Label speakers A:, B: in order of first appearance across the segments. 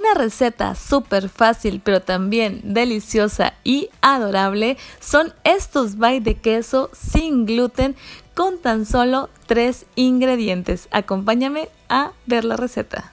A: Una receta súper fácil pero también deliciosa y adorable son estos bites de queso sin gluten con tan solo 3 ingredientes. Acompáñame a ver la receta.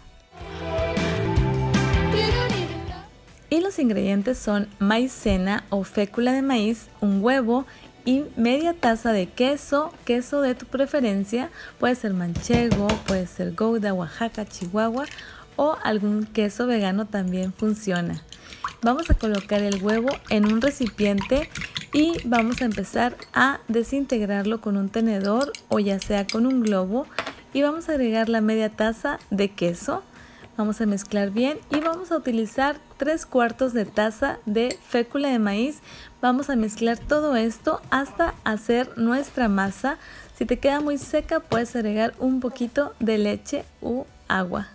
A: Y los ingredientes son maicena o fécula de maíz, un huevo y media taza de queso de tu preferencia. Puede ser manchego, puede ser Gouda, Oaxaca, Chihuahua o algún queso vegano también funciona. Vamos a colocar el huevo en un recipiente y vamos a empezar a desintegrarlo con un tenedor o ya sea con un globo, y vamos a agregar la media taza de queso. Vamos a mezclar bien y vamos a utilizar 3/4 de taza de fécula de maíz. Vamos a mezclar todo esto hasta hacer nuestra masa. Si te queda muy seca, puedes agregar un poquito de leche u agua.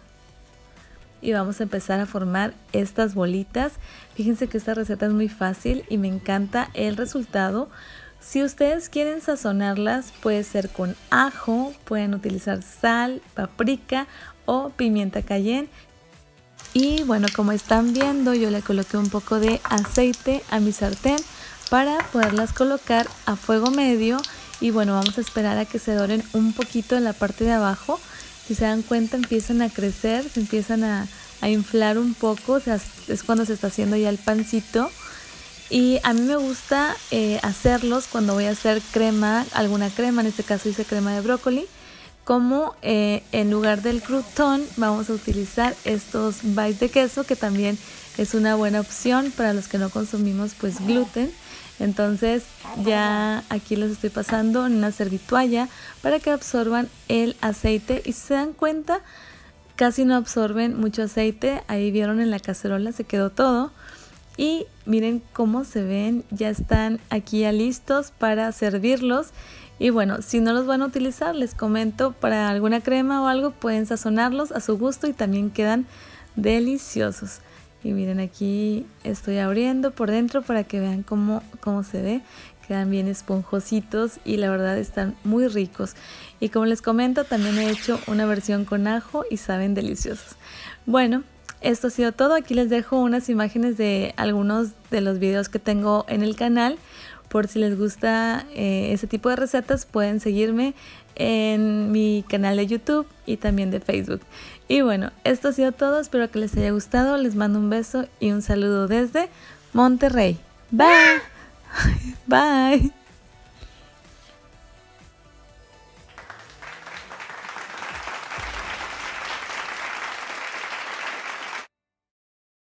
A: Y vamos a empezar a formar estas bolitas. Fíjense que esta receta es muy fácil y me encanta el resultado. Si ustedes quieren sazonarlas, puede ser con ajo, pueden utilizar sal, paprika o pimienta cayenne. Y bueno, como están viendo, yo le coloqué un poco de aceite a mi sartén para poderlas colocar a fuego medio. Y bueno, vamos a esperar a que se doren un poquito en la parte de abajo. Si se dan cuenta, empiezan a crecer, se empiezan a inflar un poco, o sea, es cuando se está haciendo ya el pancito. Y a mí me gusta hacerlos cuando voy a hacer crema, alguna crema, en este caso hice crema de brócoli. Como en lugar del crouton vamos a utilizar estos bites de queso, que también es una buena opción para los que no consumimos pues gluten. Entonces ya aquí los estoy pasando en una servitoalla para que absorban el aceite, y si se dan cuenta casi no absorben mucho aceite. Ahí vieron en la cacerola se quedó todo. Y miren cómo se ven, ya están aquí ya listos para servirlos. Y bueno, si no los van a utilizar, les comento, para alguna crema o algo pueden sazonarlos a su gusto y también quedan deliciosos. Y miren, aquí estoy abriendo por dentro para que vean cómo se ve. Quedan bien esponjositos y la verdad están muy ricos. Y como les comento, también he hecho una versión con ajo y saben deliciosos. Bueno, esto ha sido todo. Aquí les dejo unas imágenes de algunos de los videos que tengo en el canal. Por si les gusta ese tipo de recetas, pueden seguirme en mi canal de YouTube y también de Facebook. Y bueno, esto ha sido todo. Espero que les haya gustado. Les mando un beso y un saludo desde Monterrey. Bye. Bye.